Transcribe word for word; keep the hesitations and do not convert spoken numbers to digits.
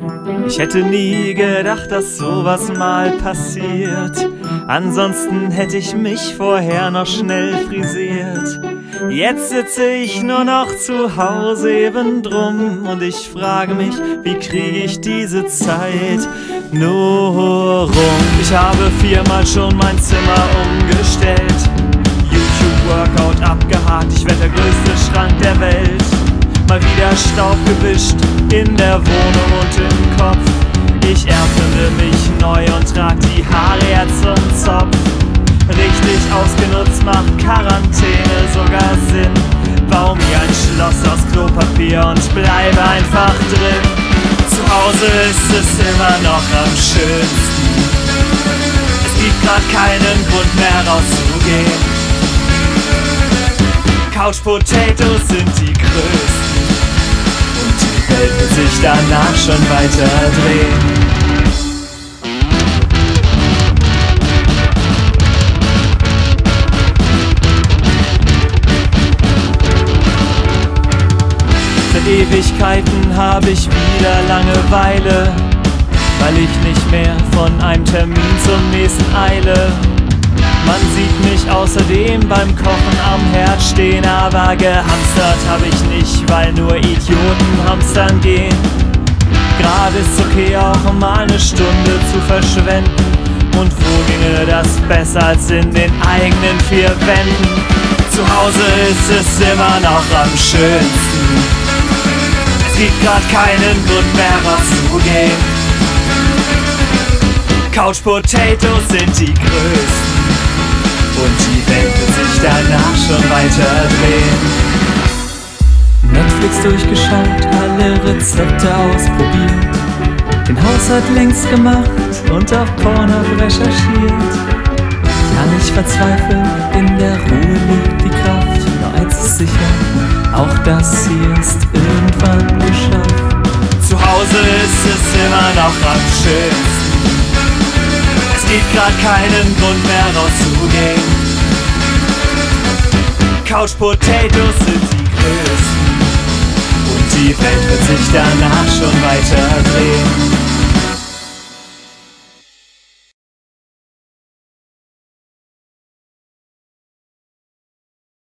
Ich hätte nie gedacht, dass sowas mal passiert. Ansonsten hätte ich mich vorher noch schnell frisiert. Jetzt sitze ich nur noch zu Hause eben drum und ich frage mich, wie kriege ich diese Zeit nur rum? Ich habe viermal schon mein Zimmer umgestellt, YouTube-Workout abgehakt, ich werd der größte Schrank der Welt. Mal wieder Staub gewischt in der Wohnung und im Kopf. Ich erfinde mich neu und trag die Haare jetzt zum Zopf. Richtig ausgenutzt macht Quarantäne sogar Sinn. Bau mir ein Schloss aus Klopapier und bleibe einfach drin. Zu Hause ist es immer noch am schönsten. Es gibt grad keinen Grund mehr rauszugehen. Couch Potatoes sind die größten und die Welt wird sich danach schon weiter drehen. Seit Ewigkeiten habe ich wieder Langeweile, weil ich nicht mehr von einem Termin zum nächsten eile. Man sieht mich außerdem beim Kochen am Herd stehen, aber gehamstert habe ich nicht, weil nur Idioten hamstern gehen. Gerade ist okay, auch mal eine Stunde zu verschwenden. Und wo ginge das besser als in den eigenen vier Wänden? Zu Hause ist es immer noch am schönsten. Es gibt grad keinen Grund mehr rauszugehen. Couch Potatoes sind die größten und die Welt wird sich danach schon weiter drehen. Netflix durchgeschaut, alle Rezepte ausprobiert, den Haushalt längst gemacht und auf Pornhub recherchiert. Ja, nicht verzweifeln, in der Ruhe liegt die Kraft. Nur eins ist sicher, auch das hier ist irgendwann geschafft. Zu Hause ist es immer noch am schönsten. Es gibt grad keinen Grund mehr rauszugehen. Couch Potatoes sind die größten und die Welt wird sich danach schon weiter drehen.